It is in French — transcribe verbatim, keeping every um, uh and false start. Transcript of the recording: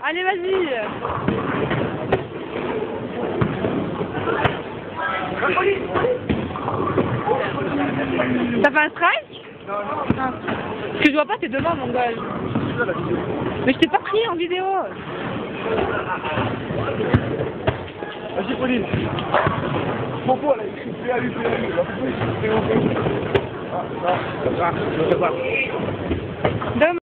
Allez, vas-y. T'as fait un strike? Non, non. Ah. Ce que je vois pas, t'es devant, mon gars. Mais je t'ai pas pris en vidéo. Vas-y, Pauline. Mon pot, là, il crie P A U, P A U. La poupée, c'est très bon. Ah, non, ça va, je sais pas.